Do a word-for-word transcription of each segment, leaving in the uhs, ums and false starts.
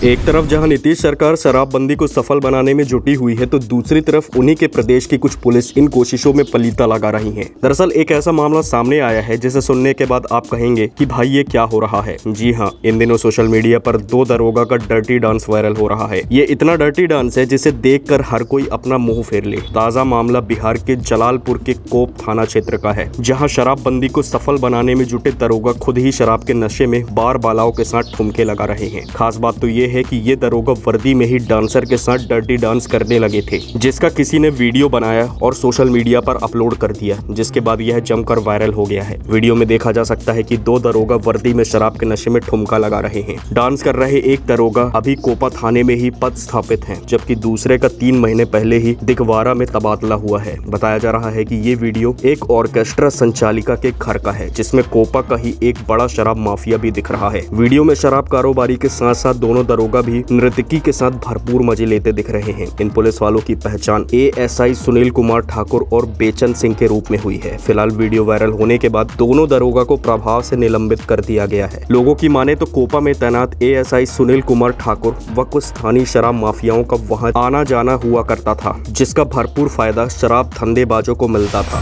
एक तरफ जहां नीतीश सरकार शराबबंदी को सफल बनाने में जुटी हुई है, तो दूसरी तरफ उन्हीं के प्रदेश की कुछ पुलिस इन कोशिशों में पलीता लगा रही है। दरअसल एक ऐसा मामला सामने आया है जिसे सुनने के बाद आप कहेंगे कि भाई ये क्या हो रहा है। जी हाँ, इन दिनों सोशल मीडिया पर दो दरोगा का डर्टी डांस वायरल हो रहा है। ये इतना डर्टी डांस है जिसे देखकर हर कोई अपना मुंह फेर ले। ताजा मामला बिहार के जलालपुर के कोप थाना क्षेत्र का है, जहाँ शराबबंदी को सफल बनाने में जुटे दरोगा खुद ही शराब के नशे में बार बालाओं के साथ ठुमके लगा रहे हैं। खास बात तो ये है कि ये दरोगा वर्दी में ही डांसर के साथ डर्टी डांस करने लगे थे, जिसका किसी ने वीडियो बनाया और सोशल मीडिया पर अपलोड कर दिया, जिसके बाद यह जमकर वायरल हो गया है। वीडियो में देखा जा सकता है कि दो दरोगा वर्दी में शराब के नशे में ठुमका लगा रहे हैं। डांस कर रहे एक दरोगा अभी कोपा थाने में ही पद स्थापित है, जबकि दूसरे का तीन महीने पहले ही दिगवारा में तबादला हुआ है। बताया जा रहा है कि ये वीडियो एक ऑर्केस्ट्रा संचालिका के घर का है, जिसमें कोपा का ही एक बड़ा शराब माफिया भी दिख रहा है। वीडियो में शराब कारोबारी के साथ साथ दोनों दरोगा भी नर्तकी के साथ भरपूर मजे लेते दिख रहे हैं। इन पुलिस वालों की पहचान A S I Sunil Kumar Thakur और बेचन सिंह के रूप में हुई है। फिलहाल वीडियो वायरल होने के बाद दोनों दरोगा को प्रभाव से निलंबित कर दिया गया है। लोगों की माने तो कोपा में तैनात A S I Sunil Kumar Thakur व कुछ स्थानीय शराब माफियाओं का वहां आना जाना हुआ करता था, जिसका भरपूर फायदा शराब धंधेबाजों को मिलता था।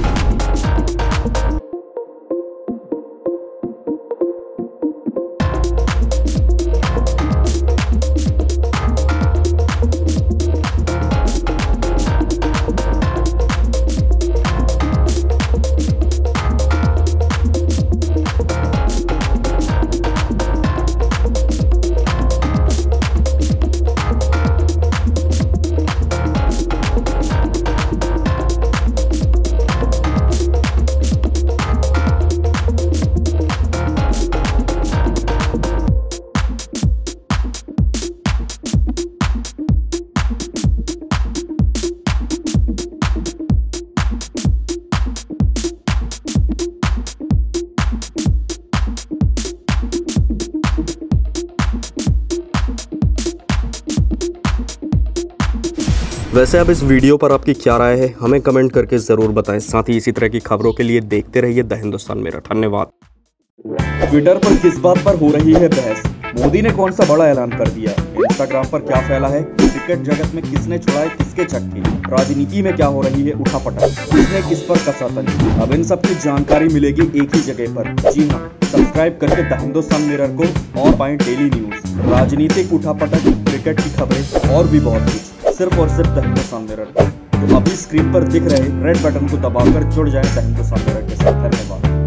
वैसे अब इस वीडियो पर आपकी क्या राय है, हमें कमेंट करके जरूर बताएं। साथ ही इसी तरह की खबरों के लिए देखते रहिए द हिंदुस्तान मेरठ। धन्यवाद। ट्विटर पर किस बात पर हो रही है बहस? मोदी ने कौन सा बड़ा ऐलान कर दिया? इंस्टाग्राम पर क्या फैला है? क्रिकेट जगत में किसने छुड़ाए किसके छक्के? राजनीति में क्या हो रही है उठापटक? किसने किस पर कसा तंज? अब इन सब की जानकारी मिलेगी एक ही जगह पर। जी हाँ, सब्सक्राइब करके द हिंदुस्तान मिरर को और पाएं डेली न्यूज, राजनीतिक उठापटक, क्रिकेट की खबरें और भी बहुत कुछ, सिर्फ और सिर्फ द हिंदुस्तान मिरर। तो अभी स्क्रीन पर दिख रहे रेड बटन को दबाकर जुड़ जाएं द हिंदुस्तान मिरर के साथ। धन्यवाद।